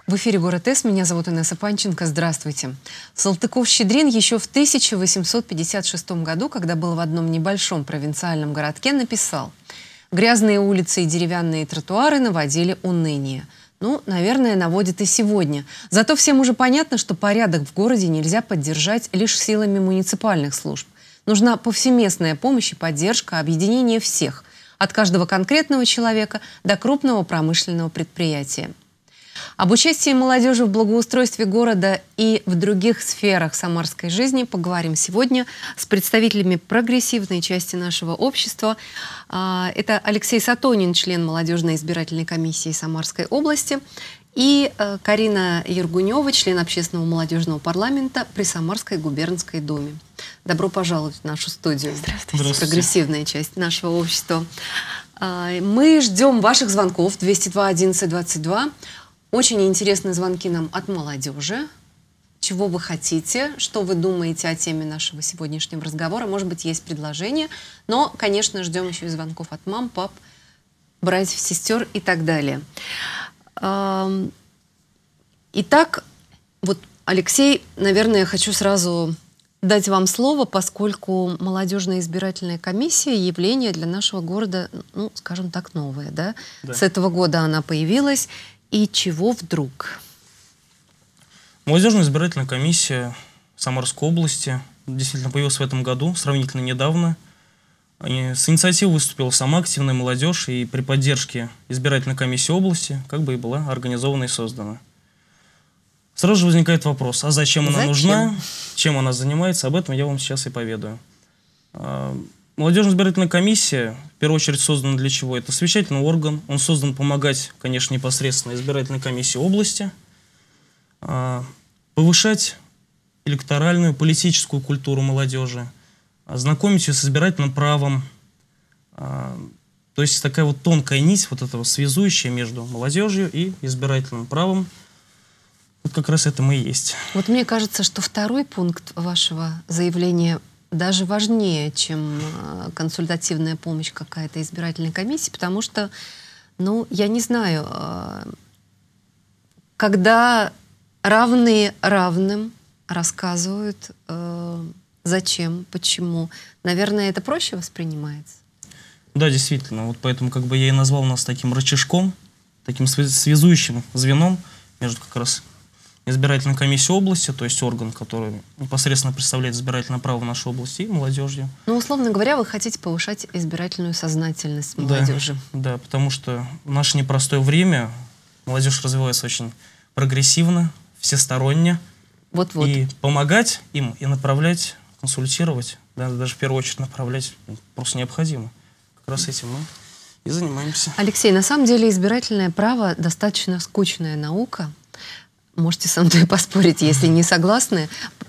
В эфире «Город С». Меня зовут Инесса Панченко. Здравствуйте. Салтыков-Щедрин еще в 1856 году, когда был в одном небольшом провинциальном городке, написал: «Грязные улицы и деревянные тротуары наводили уныние». Ну, наверное, наводит и сегодня. Зато всем уже понятно, что порядок в городе нельзя поддержать лишь силами муниципальных служб. Нужна повсеместная помощь и поддержка, объединение всех, от каждого конкретного человека до крупного промышленного предприятия. Об участии молодежи в благоустройстве города и в других сферах самарской жизни поговорим сегодня с представителями прогрессивной части нашего общества. Это Алексей Сатонин, член молодежной избирательной комиссии Самарской области, и Карина Ергунева, член общественного молодежного парламента при Самарской губернской думе. Добро пожаловать в нашу студию. Здравствуйте. Прогрессивная часть нашего общества. Мы ждем ваших звонков 202 11 22. Очень интересные звонки нам от молодежи. Чего вы хотите, что вы думаете о теме нашего сегодняшнего разговора. Может быть, есть предложения, но, конечно, ждем еще и звонков от мам, пап, братьев, сестер и так далее. Итак, вот, Алексей, наверное, я хочу сразу дать вам слово, поскольку молодежная избирательная комиссия — явление для нашего города, ну, скажем так, новое, да? Да. С этого года она появилась. И чего вдруг? Молодежная избирательная комиссия Самарской области действительно появилась в этом году, сравнительно недавно. С инициативой выступила сама активная молодежь, и при поддержке избирательной комиссии области как бы и была организована и создана. Сразу же возникает вопрос, а зачем она нужна, чем она занимается? Об этом я вам сейчас и поведаю. Молодежная избирательная комиссия, в первую очередь, создана для чего? Это совещательный орган. Он создан помогать, конечно, непосредственно избирательной комиссии области, повышать электоральную, политическую культуру молодежи, знакомить ее с избирательным правом. То есть такая вот тонкая нить, вот этого связующая между молодежью и избирательным правом. Вот как раз это мы и есть. Вот мне кажется, что второй пункт вашего заявления даже важнее, чем консультативная помощь какая-то избирательной комиссии, потому что, ну, я не знаю, когда равные равным рассказывают, зачем, почему, наверное, это проще воспринимается. Да, действительно, вот поэтому как бы я и назвал нас таким рычажком, таким связующим звеном между как раз избирательной комиссией области, то есть орган, который непосредственно представляет избирательное право в нашей области, и молодежью. Ну, условно говоря, вы хотите повышать избирательную сознательность молодежи. Да, потому что в наше непростое время молодежь развивается очень прогрессивно, всесторонне. Вот-вот. И помогать им, и направлять, консультировать, да, даже в первую очередь направлять просто необходимо. Как раз этим мы и занимаемся. Алексей, на самом деле избирательное право достаточно скучная наука. Можете со мной поспорить, если не согласны.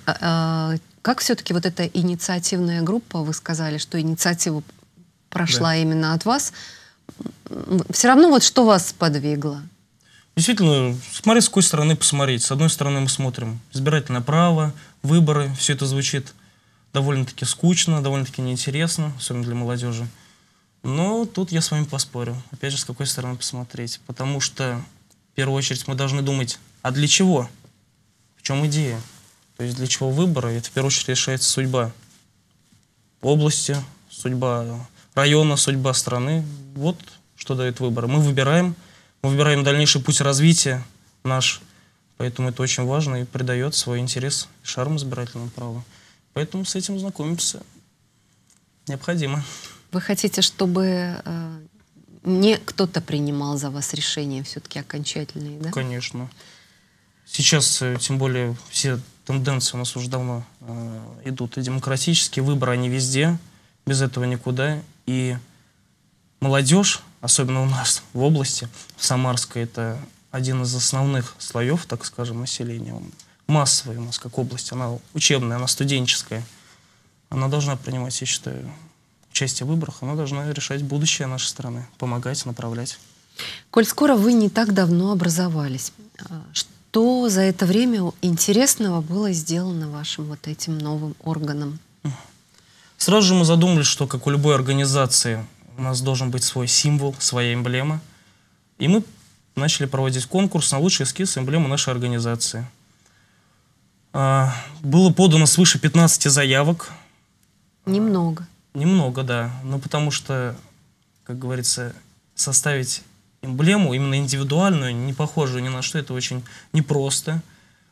Как все-таки вот эта инициативная группа, вы сказали, что инициатива прошла именно от вас, все равно вот что вас сподвигло? Действительно, смотря с какой стороны посмотреть. С одной стороны мы смотрим избирательное право, выборы, все это звучит довольно-таки скучно, довольно-таки неинтересно, особенно для молодежи. Но тут я с вами поспорю, опять же, с какой стороны посмотреть. Потому что в первую очередь мы должны думать, а для чего? В чем идея? То есть для чего выборы? Это в первую очередь решается судьба области, судьба района, судьба страны. Вот что дают выборы. Мы выбираем дальнейший путь развития наш. Поэтому это очень важно и придает свой интерес и шарм избирательному праву. Поэтому с этим знакомиться необходимо. Вы хотите, чтобы не кто-то принимал за вас решения все-таки окончательные, да? Конечно. Сейчас, тем более, все тенденции у нас уже давно идут. И демократические выборы, они везде. Без этого никуда. И молодежь, особенно у нас в области, в Самарской, это один из основных слоев, так скажем, населения. Массовая у нас, как область. Она учебная, она студенческая. Она должна принимать, я считаю, участие в выборах. Она должна решать будущее нашей страны, помогать, направлять. Коль скоро вы не так давно образовались, что за это время интересного было сделано вашим вот этим новым органом? Сразу же мы задумались, что, как у любой организации, у нас должен быть свой символ, своя эмблема. И мы начали проводить конкурс на лучший эскиз и эмблему нашей организации. Было подано свыше 15 заявок. Немного. Немного, да. Но потому что, как говорится, составить эмблему, именно индивидуальную, не похожую ни на что, это очень непросто.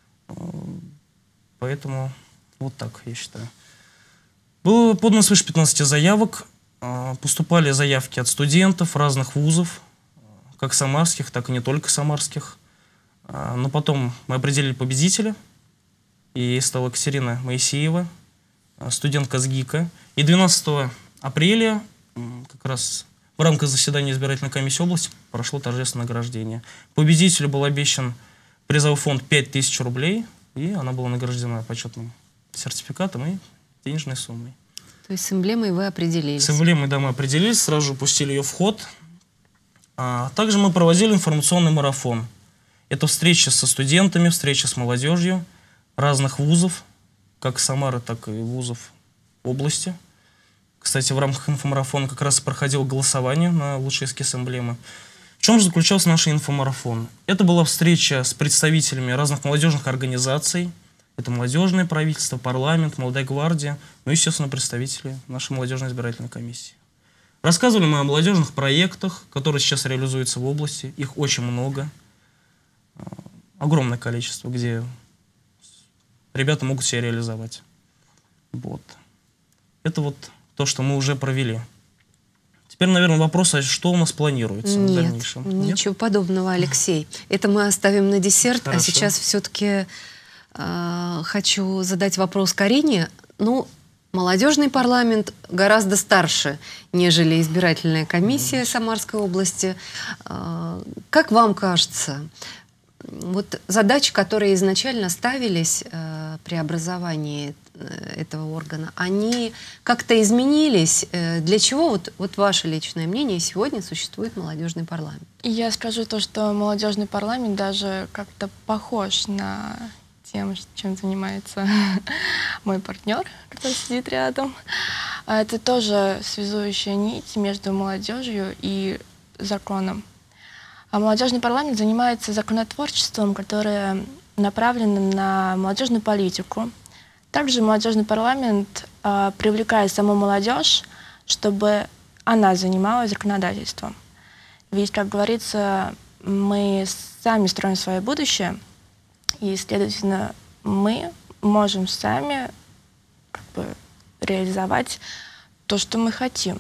Поэтому вот так, я считаю. Было подано свыше 15 заявок. Поступали заявки от студентов разных вузов, как самарских, так и не только самарских. Но потом мы определили победителя. И ей стала Екатерина Моисеева, студентка СГИКа. И 12 апреля, как раз в рамках заседания избирательной комиссии области, прошло торжественное награждение. Победителю был обещан призовой фонд 5000 рублей, и она была награждена почетным сертификатом и денежной суммой. То есть с эмблемой вы определились? С эмблемой, да, мы определились, сразу же пустили ее в ход. Также мы проводили информационный марафон. Это встречи со студентами, встречи с молодежью разных вузов, как Самары, так и вузов области. Кстати, в рамках инфомарафона как раз и проходило голосование на лучший эскиз эмблемы. В чем же заключался наш инфомарафон? Это была встреча с представителями разных молодежных организаций. Это молодежное правительство, парламент, молодая гвардия, ну и, естественно, представители нашей молодежной избирательной комиссии. Рассказывали мы о молодежных проектах, которые сейчас реализуются в области. Их очень много. Огромное количество, где ребята могут себя реализовать. Вот. Это вот то, что мы уже провели. Теперь, наверное, вопрос, а что у нас планируется в дальнейшем? Ничего подобного, Алексей. Это мы оставим на десерт. Хорошо. А сейчас все-таки хочу задать вопрос Карине. Ну, молодежный парламент гораздо старше, нежели избирательная комиссия Самарской области. Как вам кажется, вот задачи, которые изначально ставились при образовании этого органа, они как-то изменились? Для чего, вот ваше личное мнение, сегодня существует молодежный парламент? Я скажу то, что молодежный парламент даже как-то похож на тем, чем занимается мой партнер, который сидит рядом. Это тоже связующая нить между молодежью и законом. А молодежный парламент занимается законотворчеством, которое направлено на молодежную политику. Также молодежный парламент привлекает саму молодежь, чтобы она занималась законодательством. Ведь, как говорится, мы сами строим свое будущее, и, следовательно, мы можем сами реализовать то, что мы хотим.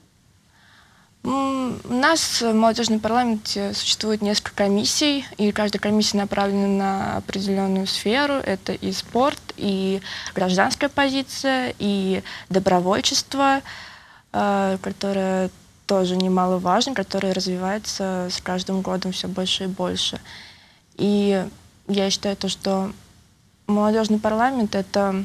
У нас в молодежном парламенте существует несколько комиссий, и каждая комиссия направлена на определенную сферу. Это и спорт, и гражданская позиция, и добровольчество, которое тоже немаловажно, которое развивается с каждым годом все больше и больше. И я считаю, что молодежный парламент — это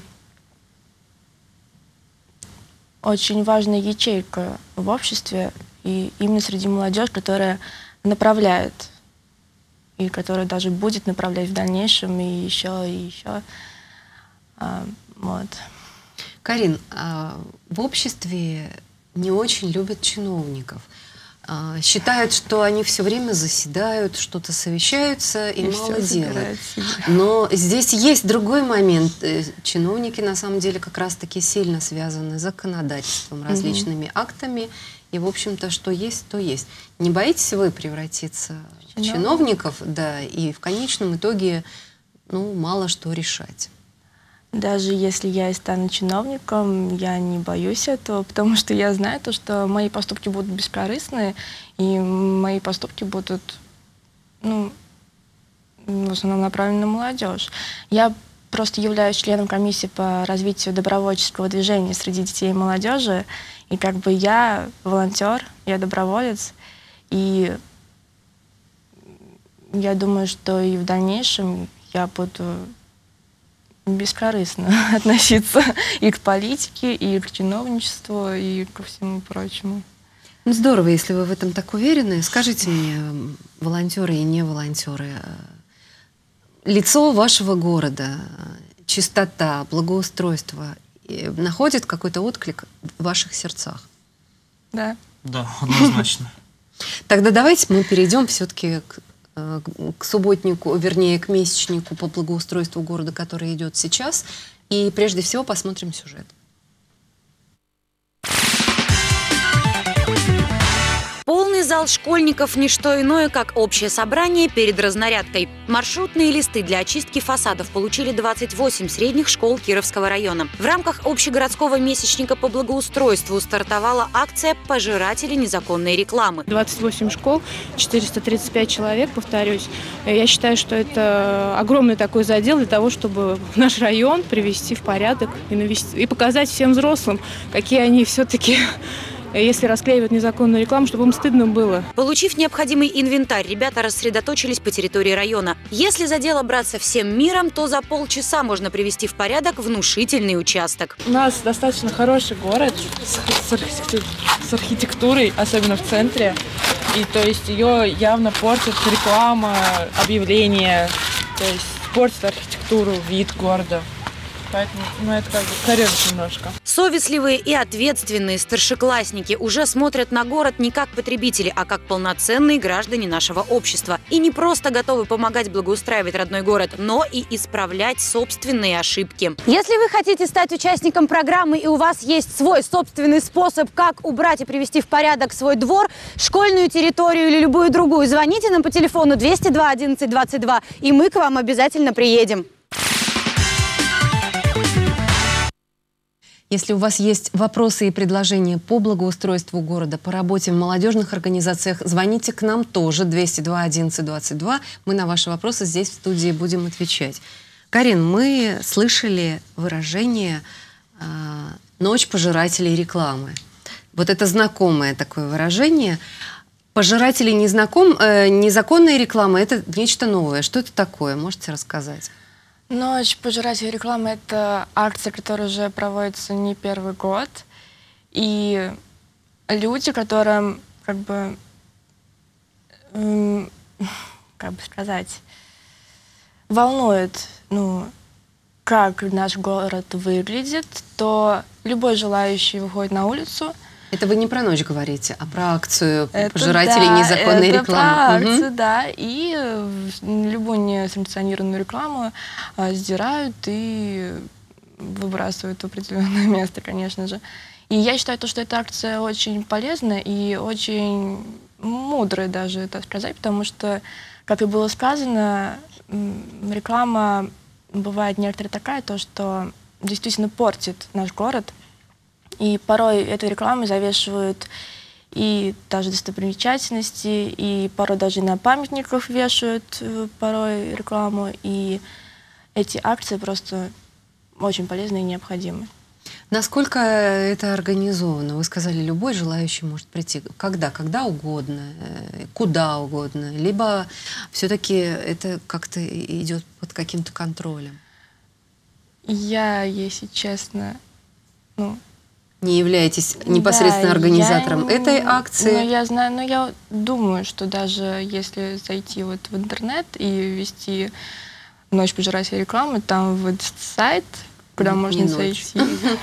очень важная ячейка в обществе, и именно среди молодежи, которая направляет, и которая даже будет направлять в дальнейшем, и еще, и еще. Вот. Карин, в обществе не очень любят чиновников. Считают, что они все время заседают, что-то совещаются, и мало делают. Но здесь есть другой момент. Чиновники, на самом деле, как раз-таки сильно связаны с законодательством, различными актами. И, в общем-то, что есть, то есть. Не боитесь вы превратиться в чиновников, да, и в конечном итоге, ну, мало что решать? Даже если я и стану чиновником, я не боюсь этого, потому что я знаю то, что мои поступки будут бескорыстные, и мои поступки будут, ну, в основном направлены на молодежь. Я просто являюсь членом комиссии по развитию добровольческого движения среди детей и молодежи, и как бы я волонтер, я доброволец, и я думаю, что и в дальнейшем я буду бескорыстно относиться и к политике, и к чиновничеству, и ко всему прочему. Ну, здорово, если вы в этом так уверены. Скажите мне, волонтеры и не волонтеры, лицо вашего города, чистота, благоустройство находит какой-то отклик в ваших сердцах? Да. Да, однозначно. Тогда давайте мы перейдем все-таки к субботнику, вернее, к месячнику по благоустройству города, который идет сейчас. И прежде всего посмотрим сюжет. Полный зал школьников – не что иное, как общее собрание перед разнарядкой. Маршрутные листы для очистки фасадов получили 28 средних школ Кировского района. В рамках общегородского месячника по благоустройству стартовала акция «Пожиратели незаконной рекламы». 28 школ, 435 человек, повторюсь. Я считаю, что это огромный такой задел для того, чтобы наш район привести в порядок и показать всем взрослым, какие они все-таки... Если расклеивают незаконную рекламу, чтобы им стыдно было. Получив необходимый инвентарь, ребята рассредоточились по территории района. Если за дело браться всем миром, то за полчаса можно привести в порядок внушительный участок. У нас достаточно хороший город с архитектурой, особенно в центре. И то есть ее явно портит реклама, объявления, то есть портит архитектуру, вид города. Поэтому, это как бы корректно немножко. Совестливые и ответственные старшеклассники уже смотрят на город не как потребители, а как полноценные граждане нашего общества. И не просто готовы помогать благоустраивать родной город, но и исправлять собственные ошибки. Если вы хотите стать участником программы и у вас есть свой собственный способ, как убрать и привести в порядок свой двор, школьную территорию или любую другую, звоните нам по телефону 202 11 22, и мы к вам обязательно приедем. Если у вас есть вопросы и предложения по благоустройству города, по работе в молодежных организациях, звоните к нам тоже, 202 11 22. Мы на ваши вопросы здесь в студии будем отвечать. Карин, мы слышали выражение «ночь пожирателей рекламы». Вот это знакомое такое выражение. Пожиратели незаконной рекламы – это нечто новое. Что это такое? Можете рассказать? Ночь пожирателей рекламы – это акция, которая уже проводится не первый год. И люди, которым, волнует, как наш город выглядит, то любой желающий выходит на улицу. Это вы не про ночь говорите, а про акцию пожирателей незаконной рекламы. Про акцию, да. И любую несанкционированную рекламу сдирают и выбрасывают в определенное место, конечно же. И я считаю, что эта акция очень полезна и очень мудрая даже, так сказать, потому что, как и было сказано, реклама бывает некоторая такая, что действительно портит наш город. И порой этой рекламой завешивают и даже достопримечательности, и порой даже на памятниках вешают порой рекламу. И эти акции просто очень полезны и необходимы. Насколько это организовано? Вы сказали, любой желающий может прийти. Когда угодно, куда угодно. Либо все-таки это как-то идет под каким-то контролем? Я, если честно, не являетесь непосредственно организатором этой акции? Я знаю, но я думаю, что даже если зайти в интернет и ввести «Ночь пожирателей рекламы», там сайт, куда можно зайти.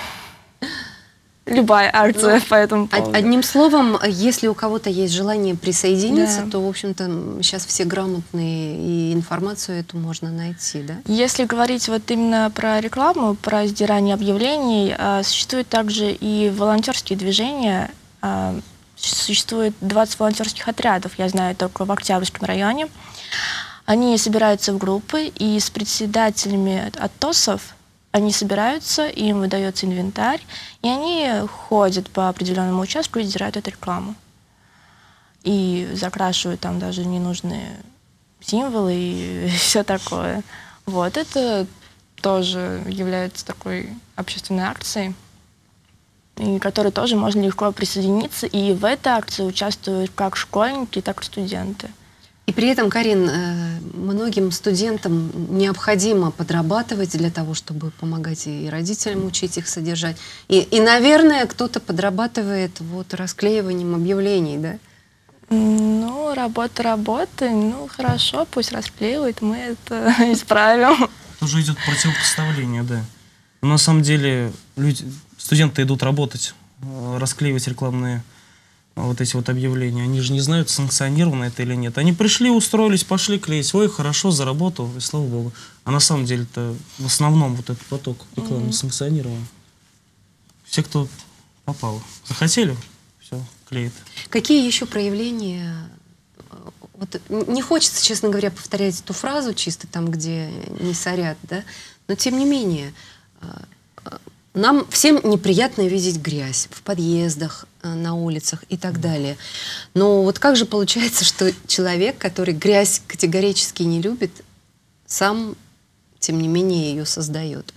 Любая акция по этому поводу. Одним словом, если у кого-то есть желание присоединиться, то, в общем-то, сейчас все грамотные, и информацию эту можно найти, да? Если говорить именно про рекламу, про сдирание объявлений, существуют также и волонтерские движения. Существует 20 волонтерских отрядов, я знаю, только в Октябрьском районе. Они собираются в группы, и с председателями АТОСов они собираются, им выдается инвентарь, и они ходят по определенному участку и сдирают эту рекламу. И закрашивают там даже ненужные символы и все такое. Это тоже является такой общественной акцией, к которой тоже можно легко присоединиться. И в этой акции участвуют как школьники, так и студенты. И при этом, Карин, многим студентам необходимо подрабатывать для того, чтобы помогать и родителям учить их содержать. И наверное, кто-то подрабатывает расклеиванием объявлений, да? Работа работой. Хорошо, пусть расклеивают, мы это исправим. Тоже идет противопоставление, да. Но на самом деле студенты идут работать, расклеивать рекламные вот эти вот объявления. Они же не знают, санкционировано это или нет. Они пришли, устроились, пошли клеить. Ой, хорошо, заработал, и слава богу. А на самом деле-то в основном вот этот поток рекламы санкционирован. Все, кто попал, захотели, все, клеит. Какие еще проявления? Вот, не хочется, честно говоря, повторять эту фразу чисто там, где не сорят, да? Но тем не менее, нам всем неприятно видеть грязь в подъездах, на улицах и так далее. Но вот как же получается, что человек, который грязь категорически не любит, сам, тем не менее, ее создает?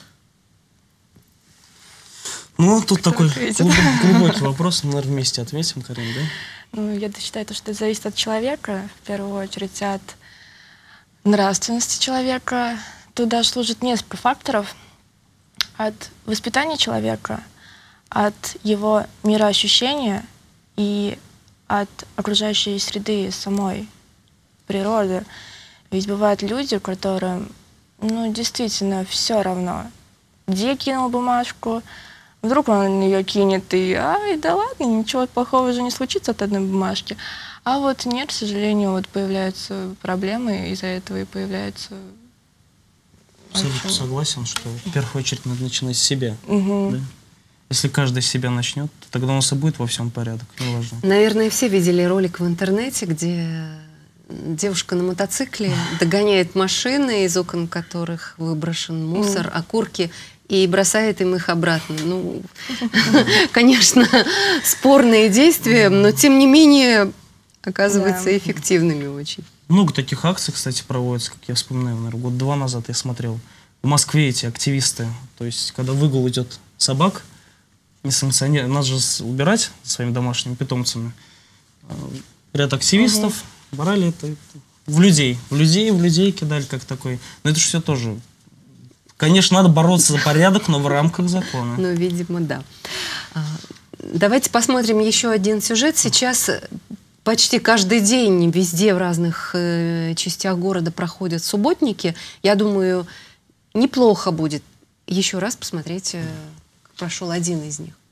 Ну, тут такой глубокий вопрос. Мы, наверное, вместе ответим, Карин, да? Ну, я считаю, что это зависит от человека, в первую очередь от нравственности человека. Тут даже служит несколько факторов. От воспитания человека, от его мироощущения и от окружающей среды самой природы. Ведь бывают люди, которым, ну, действительно все равно, где кинул бумажку, вдруг он ее кинет и, ай, да ладно, ничего плохого же не случится от одной бумажки. А вот нет, к сожалению, вот появляются проблемы, из-за этого и появляются... Абсолютно согласен, что в первую очередь надо начинать с себя. Угу. Да? Если каждый с себя начнет, то тогда у нас и будет во всем порядок. Неважно. Наверное, все видели ролик в интернете, где девушка на мотоцикле догоняет машины, из окон которых выброшен мусор, окурки, и бросает им их обратно. Ну, конечно, спорные действия, но тем не менее оказываются эффективными очень. Много таких акций, кстати, проводится, как я вспоминаю, наверное, год-два назад я смотрел. В Москве эти активисты, то есть, когда выгул идет собак, несанкционированно, нас же убирать своими домашними питомцами. Ряд активистов брали это в людей кидали, как такой. Но это же все тоже... Конечно, надо бороться за порядок, но в рамках закона. Ну, видимо, да. Давайте посмотрим еще один сюжет. Сейчас почти каждый день везде в разных частях города проходят субботники. Я думаю, неплохо будет еще раз посмотреть, как прошел один из них.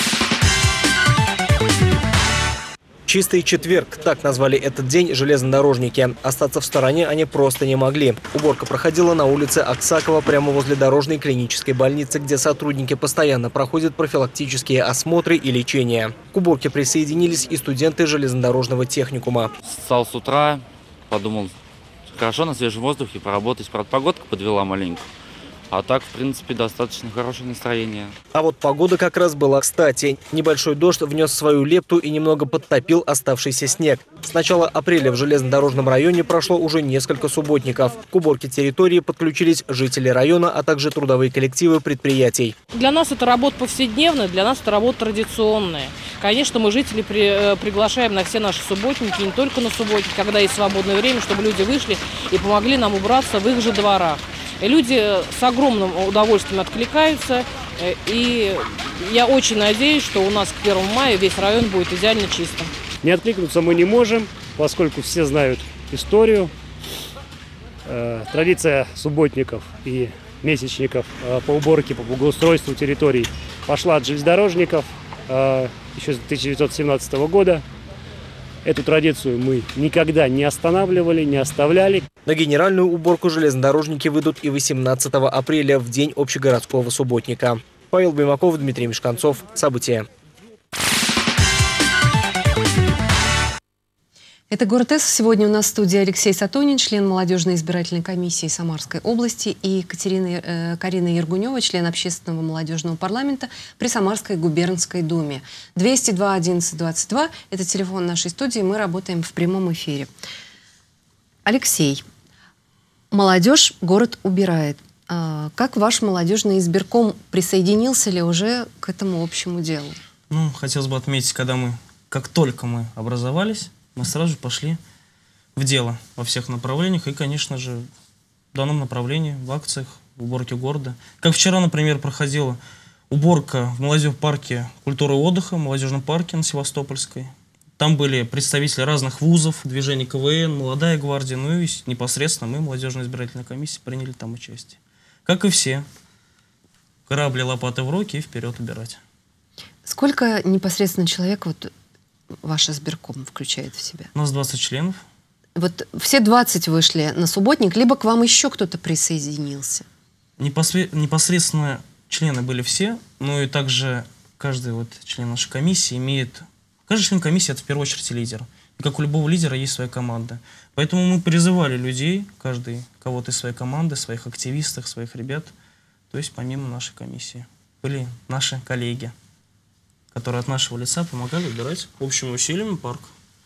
Чистый четверг – так назвали этот день железнодорожники. Остаться в стороне они просто не могли. Уборка проходила на улице Аксакова прямо возле дорожной клинической больницы, где сотрудники постоянно проходят профилактические осмотры и лечение. К уборке присоединились и студенты железнодорожного техникума. Встал с утра, подумал, хорошо на свежем воздухе поработать. Правда, погодка подвела маленько. А так, в принципе, достаточно хорошее настроение. А вот погода как раз была кстати. Небольшой дождь внес свою лепту и немного подтопил оставшийся снег. С начала апреля в железнодорожном районе прошло уже несколько субботников. К уборке территории подключились жители района, а также трудовые коллективы предприятий. Для нас это работа повседневная, для нас это работа традиционная. Конечно, мы жителей приглашаем на все наши субботники, не только на субботники, когда есть свободное время, чтобы люди вышли и помогли нам убраться в их же дворах. Люди с огромным удовольствием откликаются, и я очень надеюсь, что у нас к 1 мая весь район будет идеально чистым. Не откликнуться мы не можем, поскольку все знают историю. Традиция субботников и месячников по уборке, по благоустройству территорий пошла от железнодорожников еще с 1917 года. Эту традицию мы никогда не останавливали, не оставляли. На генеральную уборку железнодорожники выйдут и 18 апреля, в день общегородского субботника. Павел Баймаков, Дмитрий Мешканцов. События. Это «Город С». Сегодня у нас в студии Алексей Сатонин, член молодежной избирательной комиссии Самарской области, и Карина Ергунева, член общественного молодежного парламента при Самарской губернской думе. 202 11 22 – это телефон нашей студии, мы работаем в прямом эфире. Алексей, молодежь город убирает. Как ваш молодежный избирком, присоединился ли уже к этому общему делу? Ну, хотелось бы отметить, как только мы образовались, мы сразу же пошли в дело во всех направлениях и, конечно же, в данном направлении, в акциях, в уборке города. Как вчера, например, проходила уборка в молодежном парке культуры и отдыха, в молодежном парке на Севастопольской. Там были представители разных вузов, движений КВН, молодая гвардия, ну и непосредственно мы, молодежная избирательная комиссия, приняли там участие. Как и все. Грабли, лопаты в руки и вперед убирать. Сколько непосредственно человек ваш избирком включает в себя? У нас 20 членов. Вот все 20 вышли на субботник, либо к вам еще кто-то присоединился? Непосредственно члены были все, но и также каждый вот член нашей комиссии имеет... Каждый член комиссии — это в первую очередь лидер. И как у любого лидера есть своя команда. Поэтому мы призывали людей, каждый кого-то из своей команды, своих активистов, своих ребят, то есть помимо нашей комиссии. Были наши коллеги, которые от нашего лица помогали убирать общими усилиями парк.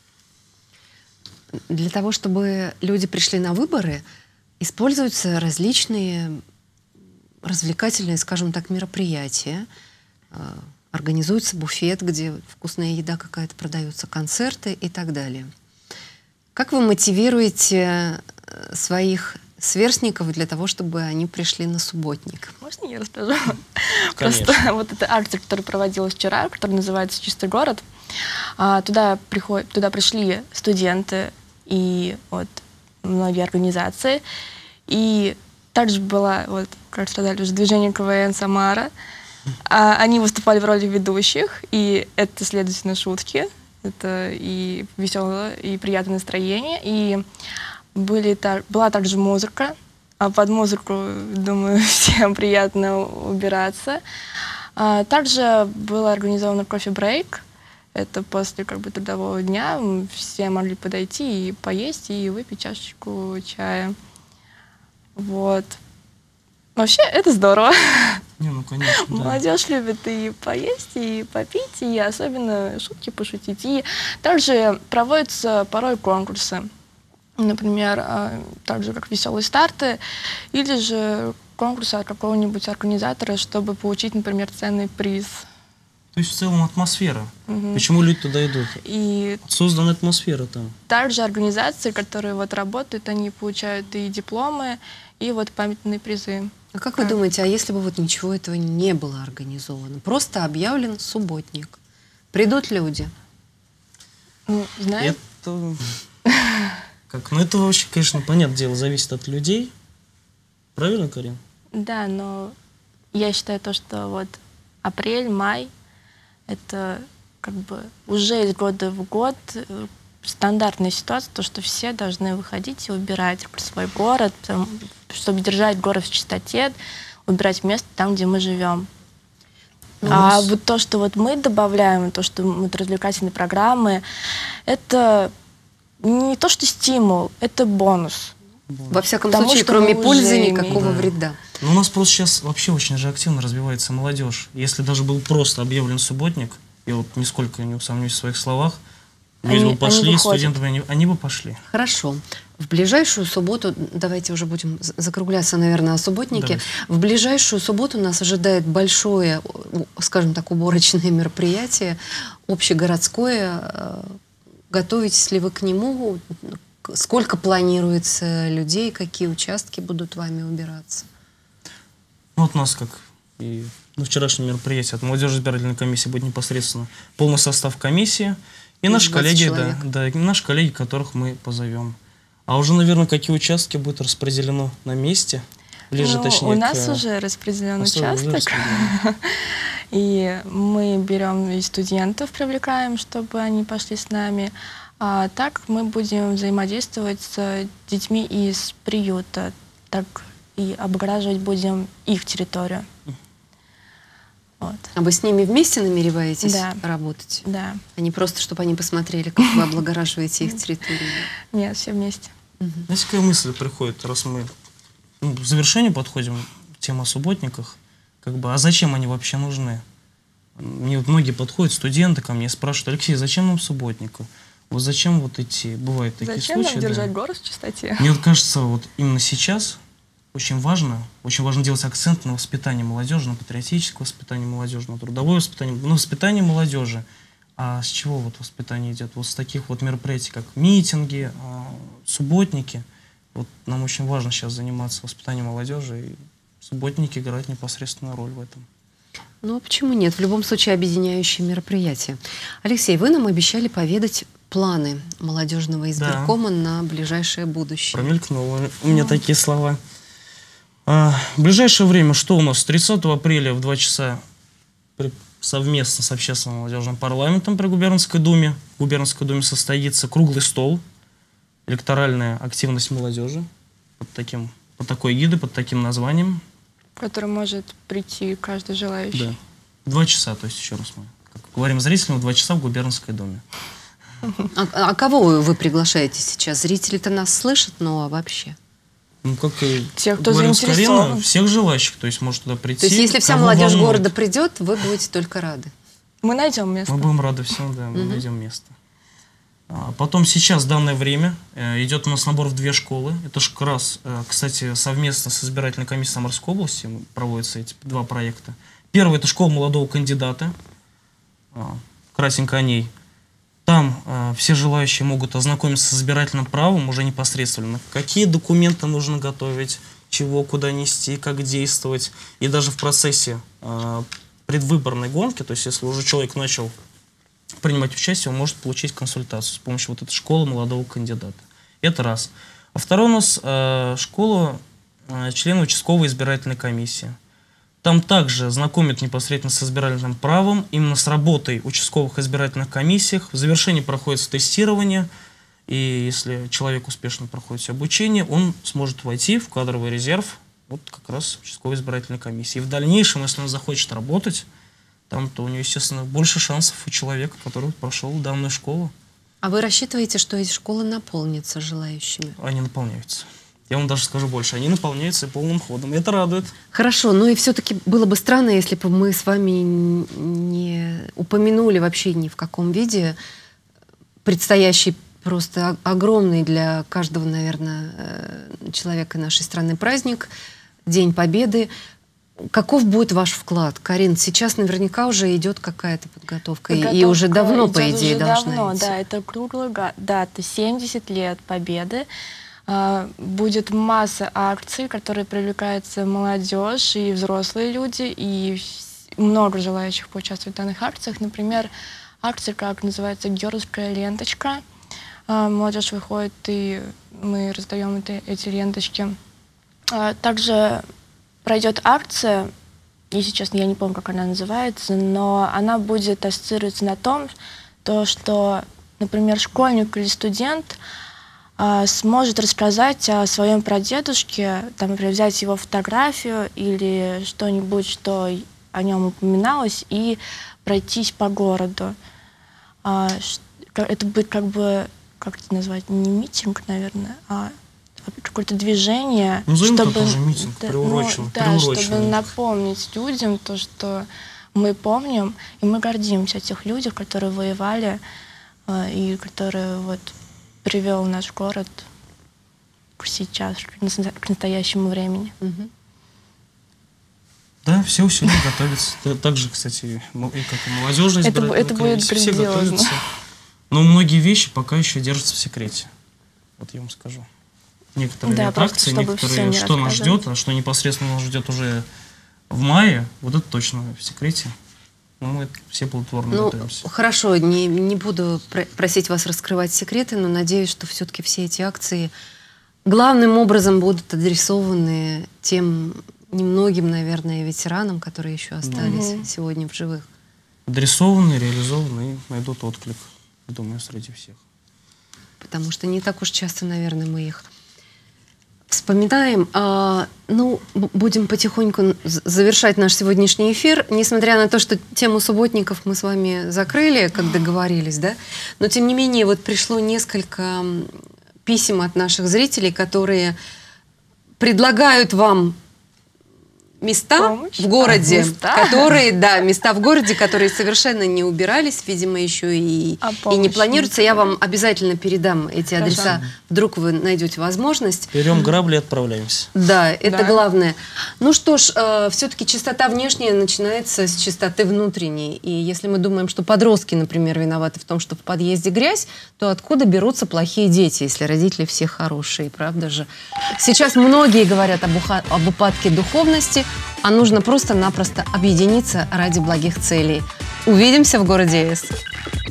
Для того, чтобы люди пришли на выборы, используются различные развлекательные, скажем так, мероприятия. Организуется буфет, где вкусная еда какая-то продается, концерты и так далее. Как вы мотивируете своих сверстников для того, чтобы они пришли на субботник? Можно я расскажу? Просто вот эта акция, которая проводилась вчера, которая называется «Чистый город», туда пришли студенты и вот многие организации. И также было, вот, как сказали уже, движение КВН «Самара». Они выступали в роли ведущих, и это, следовательно, шутки. Это и веселое, и приятное настроение. И была также музыка. А под музыку, думаю, всем приятно убираться. Также был организован кофе-брейк. Это после трудового дня. Все могли подойти и поесть, и выпить чашечку чая. Вот. Вообще, это здорово. Не, ну, конечно, да. Молодежь любит и поесть, и попить, и особенно шутки пошутить. И также проводятся порой конкурсы. Например, так же, как «Веселые старты», или же конкурсы от какого-нибудь организатора, чтобы получить, например, ценный приз. То есть в целом атмосфера. Почему люди туда идут? И создана атмосфера там. Также организации, которые вот работают, они получают и дипломы, и вот памятные призы. А как вы думаете, а если бы вот ничего этого не было организовано? Просто объявлен субботник. Придут люди? Ну, знаете? Это... Как? Ну, это вообще, конечно, понятное дело, зависит от людей. Правильно, Карин? Да, но я считаю то, что вот апрель, май, это как бы уже из года в год стандартная ситуация, то, что все должны выходить и убирать свой город, чтобы держать город в чистоте, убирать место там, где мы живем. А вот то, что вот мы добавляем, то, что вот развлекательные программы, это не то, что стимул, это бонус. Во всяком случае, кроме пользы, никакого вреда. Но у нас просто сейчас вообще очень же активно развивается молодежь. Если даже был просто объявлен субботник, я вот нисколько не усомнюсь в своих словах, люди бы пошли, студенты, они бы пошли. Хорошо. В ближайшую субботу, давайте уже будем закругляться, наверное, о субботнике. Давайте. В ближайшую субботу нас ожидает большое, скажем так, уборочное мероприятие, общегородское. Готовитесь ли вы к нему? Сколько планируется людей, какие участки будут вами убираться? Ну, вот у нас, как и на вчерашнем мероприятии, от молодежи избирательной комиссии будет непосредственно полный состав комиссии и наши коллеги, наши коллеги, которых мы позовем. А уже, наверное, какие участки будут распределены на месте? Ближе, точнее, у нас уже распределен участок. И мы берем и студентов, привлекаем, чтобы они пошли с нами. А так мы будем взаимодействовать с детьми из приюта, так и обгораживать будем их территорию. Вот. А вы с ними вместе намереваетесь работать? Да. А не просто, чтобы они посмотрели, как вы облагораживаете их территорию? Нет, все вместе. Знаете, какая мысль приходит, раз мы к завершению подходим, тема о субботниках, а зачем они вообще нужны? Мне вот многие подходят, студенты ко мне, спрашивают: Алексей, зачем нам субботнику? Вот зачем вот идти? Бывают такие случаи. Зачем нам держать город в чистоте? Мне вот кажется, вот именно сейчас очень важно делать акцент на воспитании молодежи, на патриотическое воспитание молодежи, на трудовое воспитание, на воспитание молодежи. А с чего вот воспитание идет? Вот с таких вот мероприятий, как митинги, субботники. Вот нам очень важно сейчас заниматься воспитанием молодежи, и субботники играют непосредственную роль в этом. Ну, а почему нет? В любом случае, объединяющие мероприятия. Алексей, вы нам обещали поведать планы молодежного избиркома на ближайшее будущее. Промелькнуло у меня такие слова. В ближайшее время, что у нас? 30 апреля в 2 часа совместно с общественным молодежным парламентом при губернской думе. В губернской думе состоится круглый стол, электоральная активность молодежи под такой гидой, под таким названием. В который может прийти каждый желающий. Да. 2 часа, то есть еще раз мы говорим зрителям, 2 часа в губернской думе. А кого вы приглашаете сейчас? Зрители-то нас слышат, но вообще? Ну, как тех, кто говорил заинтересован. Скорина, всех желающих, то есть может туда прийти. То есть если вся молодежь города придет, вы будете только рады? Мы найдем место. Мы будем рады всем, да, мы найдем место. Потом сейчас, в данное время, идет у нас набор в 2 школы. Это же как раз, кстати, совместно с избирательной комиссией Самарской области проводятся эти 2 проекта. Первый — это школа молодого кандидата, кратенько о ней. Там все желающие могут ознакомиться с избирательным правом уже непосредственно. Какие документы нужно готовить, чего, куда нести, как действовать. И даже в процессе предвыборной гонки, то есть если уже человек начал принимать участие, он может получить консультацию с помощью вот этой школы молодого кандидата. Это раз. А второй у нас школа члена участковой избирательной комиссии. Там также знакомят непосредственно с избирательным правом, именно с работой участковых избирательных комиссий. В завершении проходит тестирование, и если человек успешно проходит обучение, он сможет войти в кадровый резерв вот как раз участковой избирательной комиссии. И в дальнейшем, если он захочет работать, там, то у него, естественно, больше шансов у человека, который прошел данную школу. А вы рассчитываете, что эти школы наполнятся желающими? Они наполняются. Я вам даже скажу больше, они наполняются полным ходом. И это радует. Хорошо, ну и все-таки было бы странно, если бы мы с вами не упомянули вообще ни в каком виде предстоящий просто огромный для каждого, наверное, человека нашей страны праздник, День Победы. Каков будет ваш вклад? Карин, сейчас наверняка уже идет какая-то подготовка и уже давно, по идее, должна идти. Да, это круглая дата, 70 лет Победы. Будет масса акций, которые привлекаются молодежь и взрослые люди, и много желающих поучаствовать в данных акциях. Например, акция, как называется, «Георгиевская ленточка». Молодежь выходит, и мы раздаем эти ленточки. Также пройдет акция, если честно, я не помню, как она называется, но она будет ассоциироваться на том, что, например, школьник или студент сможет рассказать о своем прадедушке, там, например, взять его фотографию или что-нибудь, что о нем упоминалось, и пройтись по городу. Это будет как бы, как это назвать, не митинг, наверное, а какое-то движение, ну, чтобы, тоже митинг, чтобы напомнить людям то, что мы помним, и мы гордимся о тех людях, которые воевали и которые вот привел наш город сейчас, к настоящему времени. Да, все усилия готовятся. Также, кстати, и как и молодежная избирательная комиссия, все готовятся. Но многие вещи пока еще держатся в секрете. Вот я вам скажу. Некоторые акции, некоторые, что нас ждет, а что непосредственно нас ждет уже в мае, вот это точно в секрете. Но мы все плодотворно готовимся. Хорошо, не буду просить вас раскрывать секреты, но надеюсь, что все-таки все эти акции главным образом будут адресованы тем немногим, наверное, ветеранам, которые еще остались сегодня в живых. Адресованы, реализованы и найдут отклик, думаю, среди всех. Потому что не так уж часто, наверное, мы их вспоминаем. Ну, будем потихоньку завершать наш сегодняшний эфир. Несмотря на то, что тему субботников мы с вами закрыли, как договорились, да? Но, тем не менее, вот пришло несколько писем от наших зрителей, которые предлагают вам места в городе, места в городе, которые совершенно не убирались, видимо, еще и не планируются. Я вам обязательно передам эти адреса, вдруг вы найдете возможность. Берем грабли и отправляемся. Да, это главное. Ну что ж, все-таки чистота внешняя начинается с чистоты внутренней. И если мы думаем, что подростки, например, виноваты в том, что в подъезде грязь, то откуда берутся плохие дети, если родители все хорошие, правда же? Сейчас многие говорят об упадке духовности, а нужно просто-напросто объединиться ради благих целей. Увидимся в городе С.